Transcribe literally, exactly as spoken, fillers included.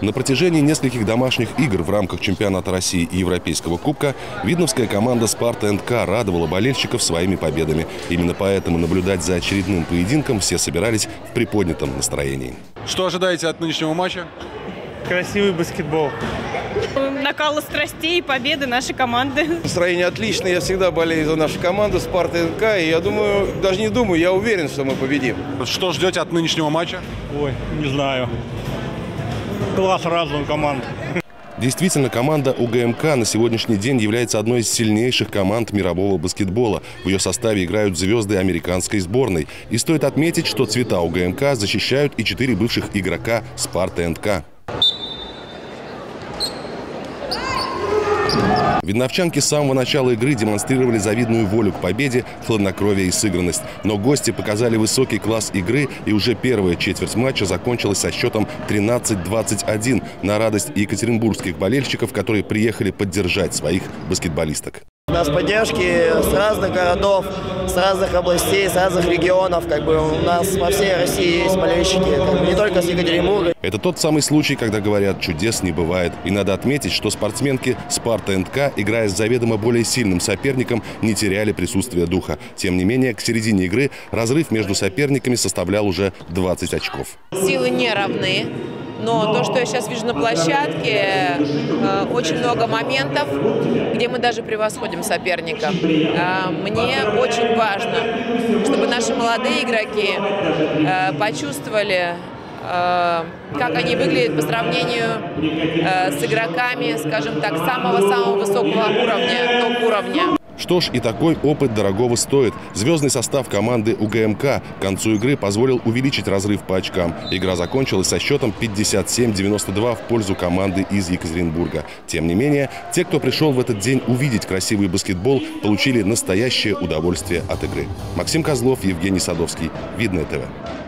На протяжении нескольких домашних игр в рамках чемпионата России и Европейского кубка видновская команда «Спарта энд Ка» радовала болельщиков своими победами. Именно поэтому наблюдать за очередным поединком все собирались в приподнятом настроении. Что ожидаете от нынешнего матча? Красивый баскетбол. Накала страстей и победы нашей команды. Настроение отличное. Я всегда болею за нашу команду «Спарта энд Ка». И я думаю, даже не думаю, я уверен, что мы победим. Что ждете от нынешнего матча? Ой, не знаю. Класс разных команд. Действительно, команда У Гэ Эм Ка на сегодняшний день является одной из сильнейших команд мирового баскетбола. В ее составе играют звезды американской сборной. И стоит отметить, что цвета У Гэ Эм Ка защищают и четыре бывших игрока «Спарта энд Ка». Видновчанки с самого начала игры демонстрировали завидную волю к победе, хладнокровие и сыгранность. Но гости показали высокий класс игры, и уже первая четверть матча закончилась со счетом тринадцать двадцать один на радость екатеринбургских болельщиков, которые приехали поддержать своих баскетболисток. У нас поддержки с разных городов, с разных областей, с разных регионов. Как бы у нас по всей России есть болельщики, как бы не только с Екатеринбурга. Это тот самый случай, когда говорят, чудес не бывает. И надо отметить, что спортсменки «Спарта энд Ка», играя с заведомо более сильным соперником, не теряли присутствие духа. Тем не менее, к середине игры разрыв между соперниками составлял уже двадцать очков. Силы не равны. Но то, что я сейчас вижу на площадке, очень много моментов, где мы даже превосходим соперника. Мне очень важно, чтобы наши молодые игроки почувствовали, как они выглядят по сравнению с игроками, скажем так, самого-самого высокого уровня, топ-уровня. Что ж, и такой опыт дорогого стоит. Звездный состав команды У Гэ Эм Ка к концу игры позволил увеличить разрыв по очкам. Игра закончилась со счетом пятьдесят семь девяносто два в пользу команды из Екатеринбурга. Тем не менее, те, кто пришел в этот день увидеть красивый баскетбол, получили настоящее удовольствие от игры. Максим Козлов, Евгений Садовский. Видное ТВ.